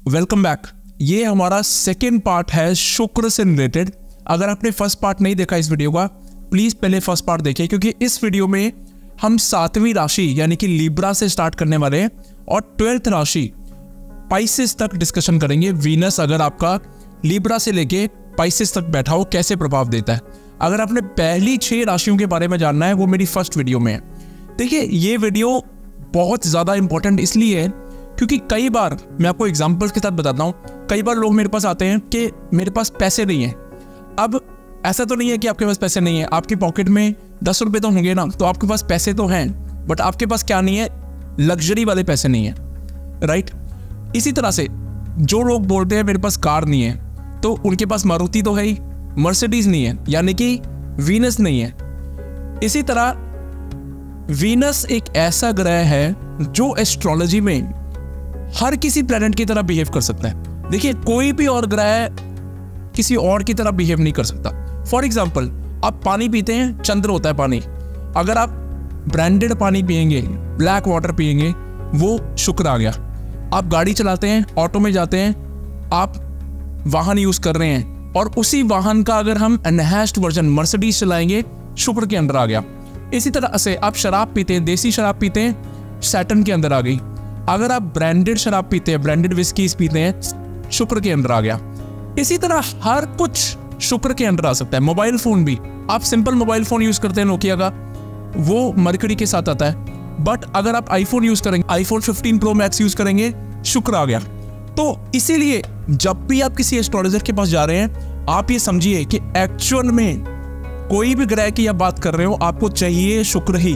Welcome back. ये हमारा second part है शुक्र से रिलेटेड। अगर आपने फर्स्ट पार्ट नहीं देखा इस वीडियो का, प्लीज पहले फर्स्ट पार्ट देखिए, क्योंकि इस वीडियो में हम 7वीं राशि यानी कि लिब्रा से स्टार्ट करने वाले हैं और 12th राशि पाइसेस तक डिस्कशन करेंगे। वीनस अगर आपका लिब्रा से लेके पाइसेस तक बैठा हो कैसे प्रभाव देता है। अगर आपने पहली 6 राशियों के बारे में जानना है, वो मेरी फर्स्ट वीडियो में है। देखिए, ये वीडियो बहुत ज़्यादा इंपॉर्टेंट इसलिए है क्योंकि कई बार मैं आपको एग्जांपल्स के साथ बताता हूँ, कई बार लोग मेरे पास आते हैं कि मेरे पास पैसे नहीं है। अब ऐसा तो नहीं है कि आपके पास पैसे नहीं है, आपकी पॉकेट में 10 रुपये तो होंगे ना, तो आपके पास पैसे तो हैं, बट आपके पास क्या नहीं है, लग्जरी वाले पैसे नहीं है, राइट। इसी तरह से जो लोग बोलते हैं मेरे पास कार नहीं है, तो उनके पास मारुति तो है ही, मर्सिडीज नहीं है, यानी कि वीनस नहीं है। इसी तरह वीनस एक ऐसा ग्रह है जो एस्ट्रोलॉजी में हर किसी प्लैनेट की तरह बिहेव कर सकता है। देखिए, कोई भी और ग्रह किसी और की तरह बिहेव नहीं कर सकता। फॉर एग्जाम्पल, आप पानी पीते हैं, चंद्र होता है पानी। अगर आप ब्रांडेड पानी पिएंगे, ब्लैक वाटर पिएंगे, वो शुक्र आ गया। आप गाड़ी चलाते हैं, ऑटो में जाते हैं, आप वाहन यूज कर रहे हैं और उसी वाहन का अगर हम एनहांस्ड वर्जन मर्सिडीज चलाएंगे, शुक्र के अंदर आ गया। इसी तरह से आप शराब पीते हैं, देसी शराब पीते हैं, सैटर्न के अंदर आ गई। अगर आप ब्रांडेड शराब पीते हैं, ब्रांडेड विस्कीज पीते हैं, शुक्र के अंदर आ गया। इसी तरह हर कुछ शुक्र के अंदर आ सकता है। मोबाइल फोन भी, आप सिंपल मोबाइल फोन यूज करते हैं नोकिया का, वो मरकरी के साथ आता है। बट अगर आप आईफोन यूज करेंगे, आईफोन 15 प्रो मैक्स यूज करेंगे, शुक्र आ गया। तो इसीलिए जब भी आप किसी एस्ट्रोलॉजर के पास जा रहे हैं, आप ये समझिए कि एक्चुअल में कोई भी ग्रह की आप बात कर रहे हो, आपको चाहिए शुक्र ही।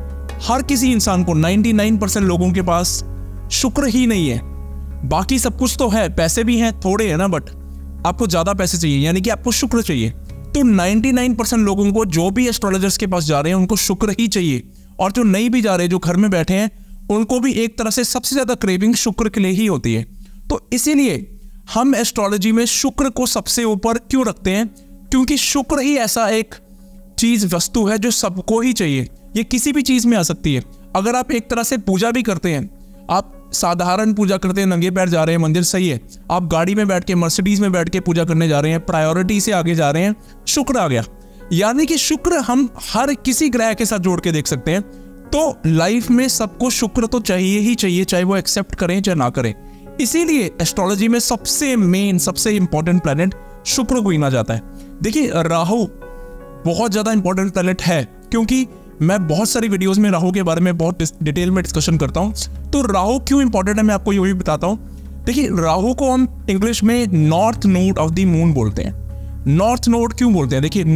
हर किसी इंसान को 99% लोगों के पास शुक्र ही नहीं है। बाकी सब कुछ तो है, पैसे भी हैं, थोड़े हैं ना, बट आपको ज्यादा पैसे चाहिए, यानी कि आपको शुक्र चाहिए। तो 99% लोगों को, जो भी एस्ट्रोलॉजर्स के पास जा रहे हैं, उनको शुक्र ही चाहिए। और जो नहीं भी जा रहे, जो घर में बैठे हैं, उनको भी एक तरह से सबसे ज्यादा क्रेविंग शुक्र के लिए ही होती है। तो इसीलिए हम एस्ट्रोलॉजी में शुक्र को सबसे ऊपर क्यों रखते हैं? क्योंकि शुक्र ही ऐसा एक चीज, वस्तु है जो सबको ही चाहिए। ये किसी भी चीज में आ सकती है। अगर आप एक तरह से पूजा भी करते हैं, आप साधारण पूजा करते हैं, नंगे पैर जा रहे हैं मंदिर, सही है। आप गाड़ी में बैठ के, मर्सिडीज में बैठ के पूजा करने जा रहे हैं, प्रायोरिटी से आगे जा रहे हैं, शुक्र आ गया। यानी कि शुक्र हम हर किसी ग्रह के साथ जोड़ के देख सकते हैं। तो लाइफ में सबको शुक्र तो चाहिए ही चाहिए, चाहे वो एक्सेप्ट करें चाहे ना करें। इसीलिए एस्ट्रोलॉजी में सबसे मेन, सबसे इंपॉर्टेंट प्लैनेट शुक्र को गिना जाता है। देखिए, राहु बहुत ज्यादा इंपॉर्टेंट प्लैनेट है, क्योंकि मैं बहुत सारी वीडियोस में राहु के बारे में बहुत डिटेल में डिस्कशन करता हूं। तो राहु क्यों इंपॉर्टेंट है, मैं आपको ये भी बताता हूं। देखिए, राहु को हम इंग्लिश में north node of the moon बोलते हैं। नॉर्थ नोड क्यों बोलते हैं? देखिए,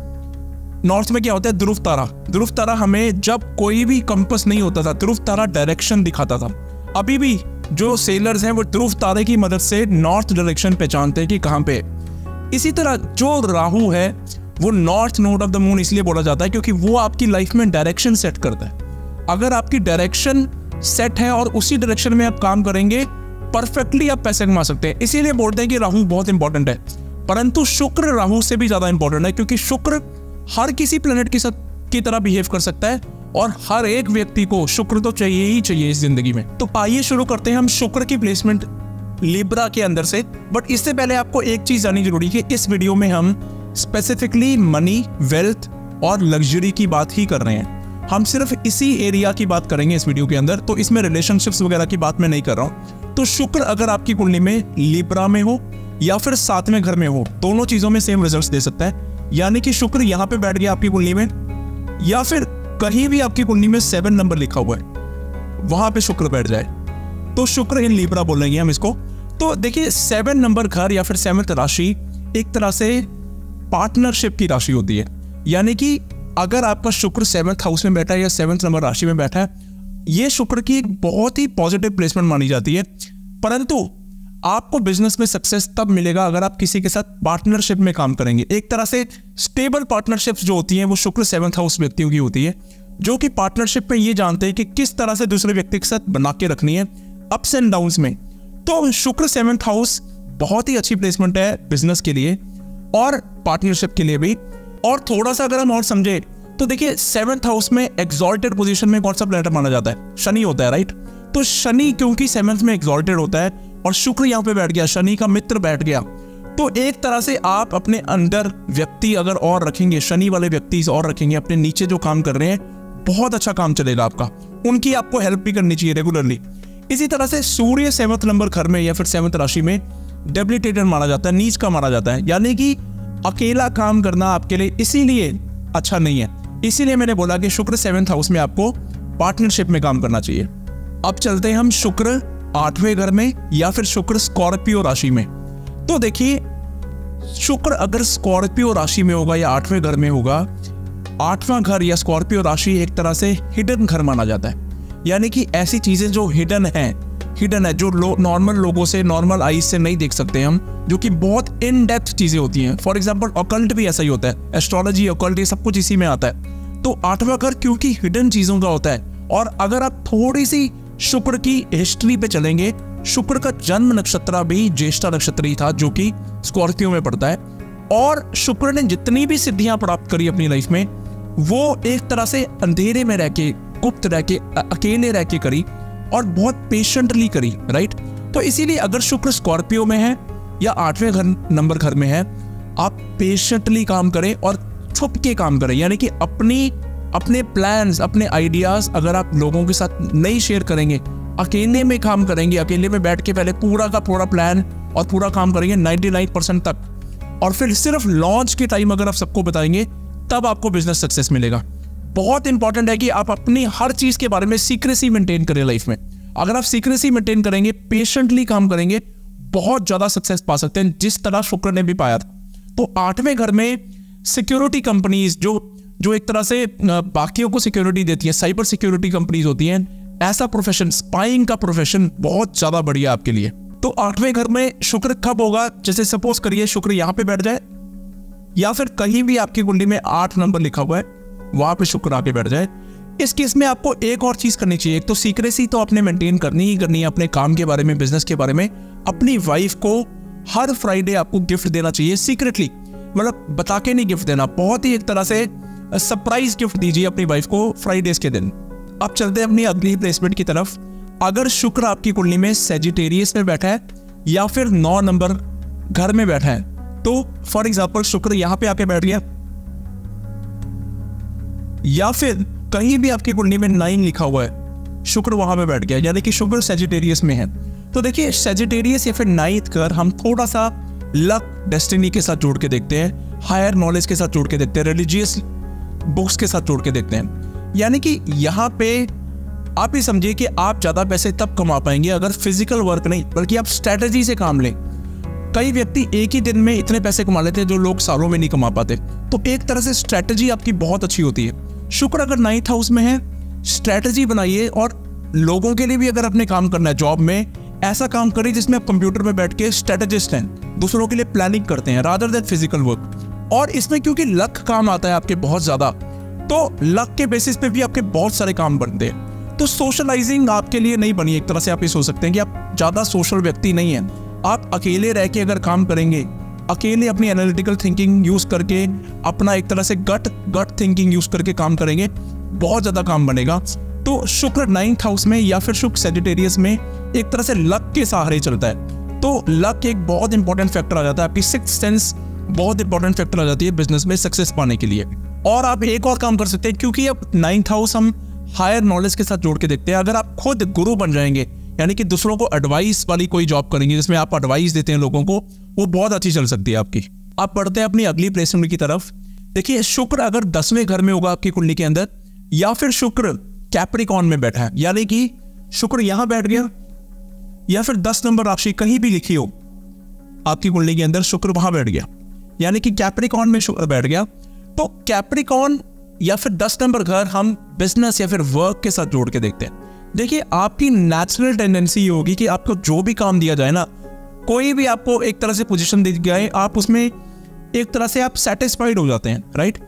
नॉर्थ में क्या होता है? ध्रुव तारा। ध्रुव तारा हमें, जब कोई भी कंपास नहीं होता था, ध्रुव तारा डायरेक्शन दिखाता था। अभी भी जो सेलर्स हैं वो ध्रुव तारे की मदद से नॉर्थ डायरेक्शन पहचानते हैं कि कहां पे। इसी तरह जो राहु है वो north node of the moon इसलिए बोला जाता है क्योंकि वो आपकी लाइफ में डायरेक्शन सेट करता है। अगर आपकी डायरेक्शन सेट है और उसी डायरेक्शन में आप काम करेंगे, परफेक्टली आप पैसे कमा सकते हैं। इसीलिए बोलते हैं कि राहु बहुत इंपॉर्टेंट है। परंतु शुक्र राहु से भी ज्यादा इंपॉर्टेंट है, क्योंकि शुक्र हर किसी प्लेनेट के साथ की तरह बिहेव कर सकता है और हर एक व्यक्ति को शुक्र तो चाहिए ही चाहिए इस जिंदगी में। तो आइए शुरू करते हैं हम शुक्र की प्लेसमेंट लिब्रा के अंदर से। बट इससे पहले आपको एक चीज जाननी जरूरी है कि इस वीडियो में हम स्पेसिफिकली मनी, वेल्थ और लग्जरी की बात ही कर रहे हैं। हम सिर्फ इसी एरिया की बात करेंगे इस वीडियो के अंदर, तो इसमें रिलेशनशिप्स वगैरह की बात मैं नहीं कर रहा हूं। तो शुक्र अगर आपकी कुंडली में लिब्रा में हो या फिर 7वें घर में हो, दोनों चीजों में सेम रिजल्ट्स दे सकता है। यानी कि शुक्र यहां पे बैठ गया आपकी कुंडली में, या फिर कहीं भी आपकी कुंडली में 7 नंबर लिखा हुआ है, वहां पे शुक्र बैठ जाए, तो शुक्र इन लिब्रा बोलेंगे हम इसको। तो देखिए, 7 नंबर घर या फिर 7th राशि एक तरह से पार्टनरशिप की राशि होती है। यानी कि अगर आपका शुक्र 7th हाउस में बैठा है या 7th नंबर राशि में बैठा है, ये शुक्र की एक बहुत ही पॉजिटिव प्लेसमेंट मानी जाती है। परंतु आपको बिजनेस में सक्सेस तब मिलेगा अगर आप किसी के साथ पार्टनरशिप में काम करेंगे। एक तरह से स्टेबल पार्टनरशिप्स जो होती हैं वो शुक्र 7th हाउस व्यक्तियों की होती है, जो कि पार्टनरशिप में ये जानते हैं कि किस तरह से दूसरे व्यक्ति के साथ बना के रखनी है अप्स एंड डाउन्स में। तो शुक्र 7th हाउस बहुत ही अच्छी प्लेसमेंट है बिजनेस के लिए और पार्टनरशिप के लिए भी। और थोड़ा सा अगर हम और समझे तो देखिए, 7th हाउस में एक्सॉल्टेड पोजीशन में कौन सा प्लैनेट माना जाता है? शनि होता है, राइट। तो शनि क्योंकि 7th में एक्सॉल्टेड होता है और शुक्र यहाँ पे बैठ गया, शनि का मित्र बैठ गया, तो एक तरह से आप अपने अंदर व्यक्ति अगर और रखेंगे, शनि वाले व्यक्ति और रखेंगे अपने नीचे जो काम कर रहे हैं, बहुत अच्छा काम चलेगा आपका। उनकी आपको हेल्प भी करनी चाहिए रेगुलरली। इसी तरह से सूर्य 7वें नंबर घर में या फिर 7th राशि में डेबिलिटेटेड माना जाता है, नीच का माना जाता है, यानी कि अकेला काम करना आपके लिए इसीलिए अच्छा नहीं है। इसीलिए मैंने बोला कि शुक्र 7th हाउस में आपको पार्टनरशिप में काम करना चाहिए। अब चलते हैं हम शुक्र 8वें घर में या फिर शुक्र स्कॉर्पियो राशि में। तो देखिए, शुक्र अगर स्कॉर्पियो राशि में होगा या 8वें घर में होगा, 8वां घर या स्कॉर्पियो राशि एक तरह से हिडन घर माना जाता है, यानी कि ऐसी चीजें जो हिडन है जो नॉर्मल लोगों से, नॉर्मल आईज से नहीं देख सकते हम, जो कि बहुत इन डेप्थ चीजें होती हैं। फॉर एग्जांपल ऑकल्ट भी ऐसा ही होता है, एस्ट्रोलॉजी, ऑकल्ट, ये सब कुछ इसी में आता है। तो 8वां घर क्योंकि हिडन चीजों का होता है, और अगर आप थोड़ी सी शुक्र की हिस्ट्री पे चलेंगे, शुक्र का जन्म नक्षत्र भी ज्येष्ठा नक्षत्र ही था, जो कि स्कॉर्पियो में पड़ता है। और शुक्र ने जितनी भी सिद्धियां प्राप्त करी अपनी लाइफ में, वो एक तरह से अंधेरे में रह के, गुप्त रह के, अकेले रह के करी, और बहुत पेशेंटली करी, राइट। तो इसीलिए अगर शुक्र स्कॉर्पियो में है या 8वें नंबर घर में है, आप पेशेंटली काम करें और छुप के काम करें, यानी कि अपने प्लान्स, अपने आइडियाज अगर आप लोगों के साथ नहीं शेयर करेंगे, अकेले में काम करेंगे, अकेले में बैठ के पहले पूरा का पूरा प्लान और पूरा काम करेंगे 99% तक, और फिर सिर्फ लॉन्च के टाइम अगर आप सबको बताएंगे, तब आपको बिजनेस सक्सेस मिलेगा। बहुत इंपॉर्टेंट है कि आप अपनी हर चीज के बारे में सीक्रेसी मेंटेन करें लाइफ में। अगर आप सीक्रेसी मेंटेन करेंगे, पेशेंटली काम करेंगे, बहुत ज्यादा सक्सेस पा सकते हैं, जिस तरह शुक्र ने भी पाया था। तो 8वें घर में सिक्योरिटी कंपनीज जो एक तरह से बाकियों को सिक्योरिटी देती है, साइबर सिक्योरिटी कंपनीज होती हैं, ऐसा प्रोफेशन, स्पाइंग का प्रोफेशन बहुत ज्यादा बढ़िया आपके लिए। तो 8वें घर में शुक्र कब होगा? जैसे सपोज करिए शुक्र यहाँ पे बैठ जाए, या फिर कहीं भी आपकी कुंडली में 8 नंबर लिखा हुआ है, वहां पे शुक्र आके बैठ जाए। इस केस में आपको एक और चीज करनी चाहिए। एक तो सीक्रेसी तो आपने मेंटेन करनी ही करनी है अपने काम के बारे में, बिजनेस के बारे में। अपनी वाइफ को हर फ्राइडे आपको गिफ्ट देना चाहिए सीक्रेटली, मतलब बता के नहीं गिफ्ट देना, बहुत ही एक तरह से सरप्राइज गिफ्ट दीजिए अपनी वाइफ को फ्राइडेज के दिन। अब चलते हैं अपनी अगली प्लेसमेंट की तरफ। अगर शुक्र आपकी कुंडली में सेजिटेरियस में बैठा है या फिर 9 नंबर घर में बैठा है, तो फॉर एग्जाम्पल शुक्र यहां पे आके बैठ गया, या फिर कहीं भी आपकी कुंडली में 9 लिखा हुआ है, शुक्र वहां पे बैठ गया, यानी कि शुक्र सेजिटेरियस में है। तो देखिए, सेजिटेरियस या फिर 9th घर हम थोड़ा सा लक, डेस्टिनी के साथ जोड़ के देखते हैं, हायर नॉलेज के साथ जोड़ के देखते हैं, रिलीजियस बुक्स के साथ जोड़ के देखते हैं। यानी कि यहाँ पे आप ही समझिए कि आप ज्यादा पैसे तब कमा पाएंगे अगर फिजिकल वर्क नहीं, बल्कि आप स्ट्रेटजी से काम लें। कई व्यक्ति एक ही दिन में इतने पैसे कमा लेते हैं जो लोग सालों में नहीं कमा पाते। तो एक तरह से स्ट्रेटजी आपकी बहुत अच्छी होती है। शुक्र अगर 9th हाउस में है, स्ट्रेटजी बनाइए, और लोगों के लिए भी अगर अपने काम करना है जॉब में, ऐसा काम करिए जिसमें आप कंप्यूटर में बैठ के स्ट्रेटेजिस्ट हैं, दूसरों के लिए प्लानिंग करते हैं रादर देन फिजिकल वर्क। और इसमें क्योंकि लक काम आता है आपके बहुत ज्यादा, तो लक के बेसिस पे भी आपके बहुत सारे काम बनते हैं। तो सोशलाइजिंग आपके लिए नहीं बनी। एक तरह से आप ये सोच सकते हैं कि आप ज्यादा सोशल व्यक्ति नहीं है। आप अकेले रह के अगर काम करेंगे, अकेले अपनी एनालिटिकल थिंकिंग यूज करके, अपना एक तरह से गट थिंकिंग यूज करके काम करेंगे, बहुत ज्यादा काम बनेगा। तो शुक्र 9th हाउस में या फिर शुक्र सेजिटेरियस में एक तरह से लक के सहारे चलता है। तो लक एक बहुत इंपॉर्टेंट फैक्टर आ जाता है, आपकी सिक्स्थ सेंस बहुत इंपॉर्टेंट फैक्टर आ जाती है बिजनेस में सक्सेस पाने के लिए। और आप एक और काम कर सकते हैं, क्योंकि अब 9th हाउस हम हायर नॉलेज के साथ जोड़ के देखते हैं। अगर आप खुद गुरु बन जाएंगे, यानी कि दूसरों को एडवाइस वाली कोई जॉब करेंगे जिसमें आप एडवाइस देते हैं लोगों को, वो बहुत अच्छी चल सकती है आपकी। आप बढ़ते हैं अपनी अगली प्लेसमेंट की तरफ। देखिए, शुक्र अगर 10वें घर में होगा आपकी कुंडली के अंदर, या फिर शुक्र कैप्रिकॉर्न में बैठा है, यानी कि शुक्र यहां बैठ गया, या फिर 10 नंबर राशि कहीं भी लिखी हो आपकी कुंडली के अंदर, शुक्र वहां बैठ गया, यानी कि कैप्रिकॉर्न में शुक्र बैठ गया। तो कैप्रिकॉर्न या फिर 10 नंबर घर हम बिजनेस या फिर वर्क के साथ जोड़ के देखते हैं। देखिए, आपकी नेचुरल टेंडेंसी ये होगी कि आपको जो भी काम दिया जाए ना, कोई भी आपको एक तरह से पोजीशन दी जाए, आप उसमें एक तरह से आप सेटिस्फाइड हो जाते हैं, राइट।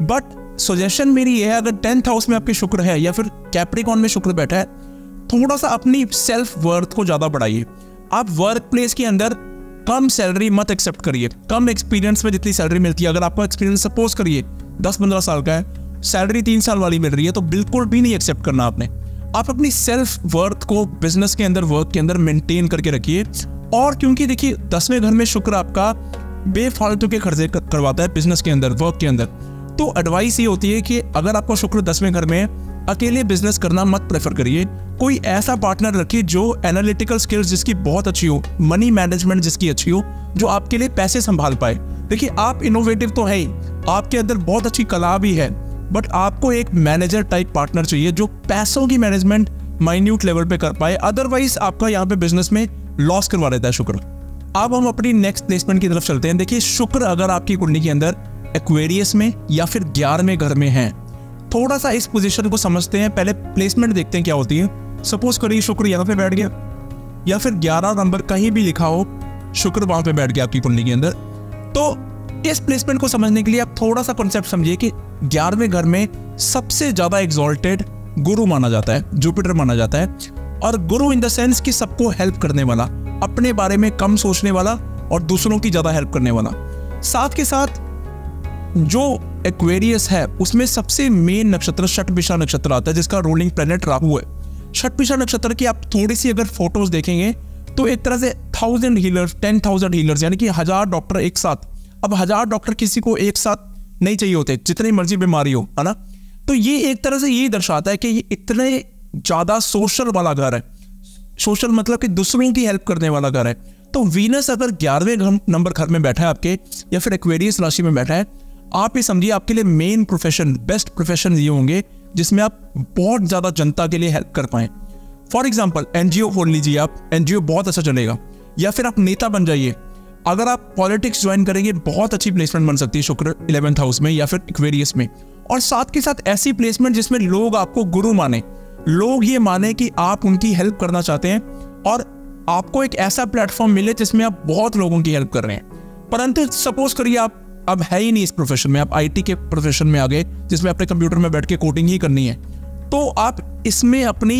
बट सजेशन मेरी ये है, अगर 10th हाउस में आपके शुक्र है या फिर कैप्रिकॉर्न में शुक्र बैठा है, थोड़ा सा अपनी सेल्फ वर्थ को ज्यादा बढ़ाइए। आप वर्क प्लेस के अंदर कम सैलरी मत एक्सेप्ट करिए। कम एक्सपीरियंस में जितनी सैलरी मिलती है, अगर आपका एक्सपीरियंस सपोज करिए 10-15 साल का है, सैलरी 3 साल वाली मिल रही है, तो बिल्कुल भी नहीं एक्सेप्ट करना आपने। आप अपनी सेल्फ वर्थ को बिजनेस के अंदर, वर्क के अंदर मेंटेन करके रखिए, और क्योंकि देखिए 10वें घर में शुक्र आपका बेफालतू के खर्चे करवाता है बिजनेस के अंदर, वर्क के अंदर, तो एडवाइस ये होती है कि अगर आपको शुक्र 10वें घर में है, अकेले बिजनेस करना मत प्रेफर करिए। कोई ऐसा पार्टनर रखिए जो एनालिटिकल स्किल्स जिसकी बहुत अच्छी हो, मनी मैनेजमेंट जिसकी अच्छी हो, जो आपके लिए पैसे संभाल पाए। देखिए आप इनोवेटिव तो है ही, आपके अंदर बहुत अच्छी कला भी है, बट आपको एक मैनेजर टाइप पार्टनर चाहिए जो पैसों की मैनेजमेंट माइन्यूट लेवल पे कर पाए, अदरवाइज आपका यहाँ पे बिजनेस में लॉस करवा देता है शुक्र। अब हम अपनी नेक्स्ट प्लेसमेंट की तरफ चलते हैं। देखिए शुक्र अगर आपकी कुंडली के अंदर एक्वेरियस में या फिर 11वें घर में है, थोड़ा सा इस पोजीशन को समझते हैं, पहले प्लेसमेंट देखते हैं क्या होती है। सपोज करिए शुक्र यहाँ पे बैठ गया या फिर 11 नंबर कहीं भी लिखा हो, शुक्र वहां पे बैठ गया आपकी कुंडली के अंदर, तो इस प्लेसमेंट को समझने के लिए आप थोड़ा सा कॉन्सेप्ट समझिए कि 11वें घर में सबसे ज्यादा एग्जॉल्टेड गुरु माना जाता है, जुपिटर माना जाता है। और गुरु इन द सेंस कि सबको हेल्प करने वाला, अपने बारे में कम सोचने वाला और दूसरों की ज्यादा हेल्प करने वाला। साथ के साथ जो एक्वेरियस है उसमें सबसे मेन नक्षत्र शतभिषा नक्षत्र आता है, जिसका रूलिंग प्लैनेट राहु है। शतभिषा नक्षत्र की आप थोड़ी सी अगर फोटोज देखेंगे तो एक तरह से 1000 हीलर्स, 10,000 हीलर्स, यानी कि 1000 डॉक्टर एक साथ। अब 1000 डॉक्टर किसी को एक साथ नहीं चाहिए होते, जितनी मर्जी बीमारी हो, है ना। तो ये एक तरह से यही दर्शाता है कि ये इतने ज्यादा सोशल वाला घर है। सोशल मतलब कि दूसरों की हेल्प करने वाला घर है। तो वीनस अगर 11वें नंबर घर में बैठा है आपके, या फिर एक्वेरियस राशि में बैठा है, आप ये समझिए आपके लिए मेन प्रोफेशन, बेस्ट प्रोफेशन ये होंगे जिसमें आप बहुत ज्यादा जनता के लिए हेल्प कर पाए। फॉर एग्जाम्पल एनजीओ खोल लीजिए आप, एनजीओ बहुत अच्छा चलेगा। या फिर आप नेता बन जाइए। अगर आप पॉलिटिक्स ज्वाइन करेंगे, बहुत अच्छी प्लेसमेंट बन सकती है शुक्र 11th हाउस में या फिर एक्वेरियस में। और साथ के साथ ऐसी प्लेसमेंट जिसमें लोग आपको गुरु माने, लोग ये माने कि आप उनकी हेल्प करना चाहते हैं और आपको एक ऐसा प्लेटफॉर्म मिले जिसमें आप बहुत लोगों की हेल्प कर रहे हैं। परंतु सपोज करिए आप अब है ही नहीं इस प्रोफेशन में, आप आईटी के प्रोफेशन में आ गए जिसमें अपने कंप्यूटर में बैठ के कोडिंग ही करनी है, तो आप इसमें अपनी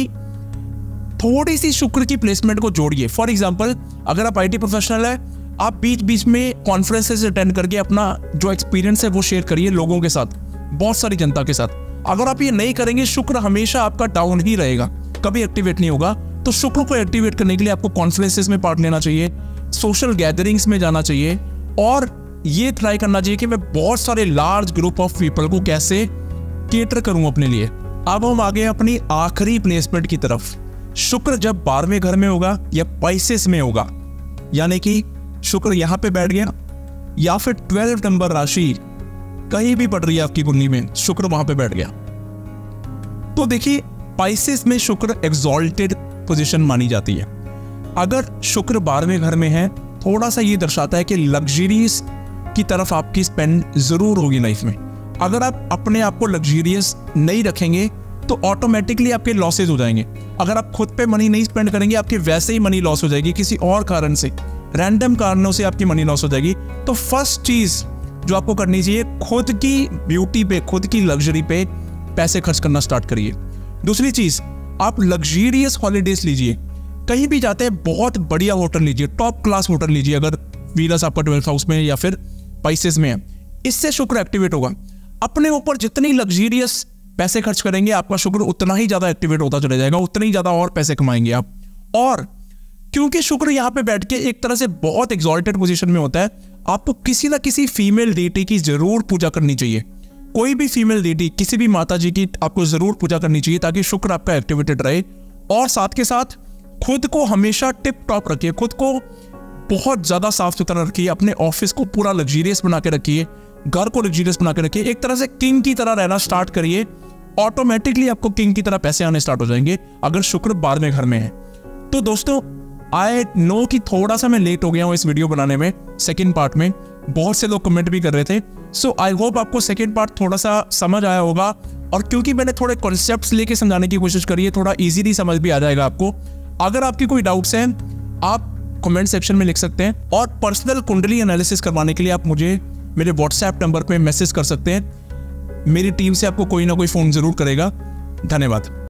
थोड़ी सी शुक्र की प्लेसमेंट को जोड़िए। फॉर एग्जांपल अगर आप आईटी प्रोफेशनल है, आप बीच बीच में कॉन्फ्रेंसेस अटेंड करके अपना जो एक्सपीरियंस है वो शेयर करिए लोगों के साथ, बहुत सारी जनता के साथ। अगर आप ये नहीं करेंगे, शुक्र हमेशा आपका डाउन ही रहेगा, कभी एक्टिवेट नहीं होगा। तो शुक्र को एक्टिवेट करने के लिए आपको कॉन्फ्रेंसेस में पार्ट लेना चाहिए, सोशल गैदरिंग्स में जाना चाहिए और ये ट्राई करना चाहिए कि मैं बहुत सारे लार्ज ग्रुप ऑफ पीपल को कैसे केटर करूं अपने लिए। अब हम आगे अपनी आखिरी प्लेसमेंट की तरफ। शुक्र जब 12वें घर में होगा या पाइसेस में होगा, यानी कि शुक्र यहां पे बैठ गया या फिर 12 नंबर राशि कहीं भी पड़ रही है आपकी कुंडली में, शुक्र वहां पे बैठ गया, तो देखिए पाइसेस में शुक्र एक्सॉल्टेड पोजीशन मानी जाती है। अगर शुक्र 12वें घर में है, थोड़ा सा ये दर्शाता है कि लग्जरीज की तरफ आपकी स्पेंड जरूर होगी लाइफ में। अगर आप अपने आप को लग्जरियस नहीं रखेंगे तो ऑटोमेटिकली आपके लॉसेज हो जाएंगे। अगर आप खुद पे मनी नहीं स्पेंड करेंगे, आपके वैसे ही मनी लॉस हो जाएगी, किसी और कारण से, रैंडम कारणों से आपकी मनी लॉस हो जाएगी। तो फर्स्ट चीज जो आपको करनी चाहिए, खुद की ब्यूटी पे, खुद की लग्जरी पे पैसे खर्च करना स्टार्ट करिए। दूसरी चीज, आप लग्जरियस हॉलीडेज लीजिए। कहीं भी जाते हैं बहुत बढ़िया होटल लीजिए, टॉप क्लास होटल लीजिए, अगर वीनस आपका 12th हाउस में या फिर पाइसेस में है। इससे शुक्र एक्टिवेट होगा। अपने ऊपर जितनी लग्जरियस पैसे खर्च करेंगे, आपका शुक्र उतना ही ज्यादा एक्टिवेट होता चला जाएगा, उतनी ही ज्यादा और पैसे कमाएंगे आप। और क्योंकि शुक्र यहाँ पे बैठ के एक तरह से बहुत एक्सॉल्टेड पोजीशन में होता है, आपको किसी ना किसी फीमेल डीटी की जरूर पूजा करनी चाहिए। कोई भी फीमेल डीटी, किसी भी माता जी की आपको जरूर पूजा करनी चाहिए ताकि शुक्र आपका एक्टिवेटेड रहे। और साथ के साथ खुद को हमेशा टिप टॉप रखिए, खुद को बहुत ज्यादा साफ सुथरा रखिए, अपने ऑफिस को पूरा लग्जरियस बना के रखिए, घर को लग्जरियस बना के रखिए, एक तरह से किंग की तरह रहना स्टार्ट करिए। ऑटोमेटिकली आपको किंग की तरह पैसे आने स्टार्ट हो जाएंगे अगर शुक्र 12वें घर में है। तो दोस्तों, आई नो कि थोड़ा सा मैं लेट हो गया हूं इस वीडियो बनाने में, सेकेंड पार्ट में बहुत से लोग कमेंट भी कर रहे थे। सो आई होप आपको सेकेंड पार्ट थोड़ा सा समझ आया होगा, और क्योंकि मैंने थोड़े कॉन्सेप्ट्स लेके समझाने की कोशिश करी है, थोड़ा इजीली समझ भी आ जाएगा आपको। अगर आपकी कोई डाउट्स हैं, आप कमेंट सेक्शन में लिख सकते हैं, और पर्सनल कुंडली एनालिसिस करवाने के लिए आप मुझे मेरे व्हाट्सएप नंबर पे मैसेज कर सकते हैं। मेरी टीम से आपको कोई ना कोई फोन जरूर करेगा। धन्यवाद।